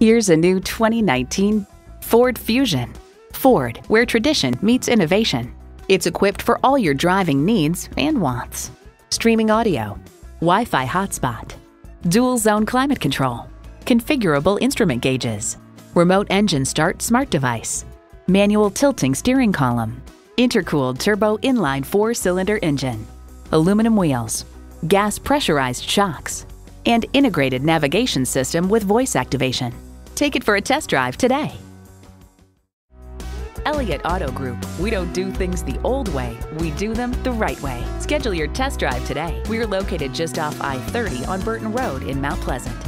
Here's a new 2019 Ford Fusion. Ford, where tradition meets innovation. It's equipped for all your driving needs and wants. Streaming audio, Wi-Fi hotspot, dual zone climate control, configurable instrument gauges, remote engine start smart device, manual tilting steering column, intercooled turbo inline 4-cylinder engine, aluminum wheels, gas pressurized shocks, and integrated navigation system with voice activation. Take it for a test drive today. Elliott Auto Group. We don't do things the old way, we do them the right way. Schedule your test drive today. We're located just off I-30 on Burton Road in Mount Pleasant.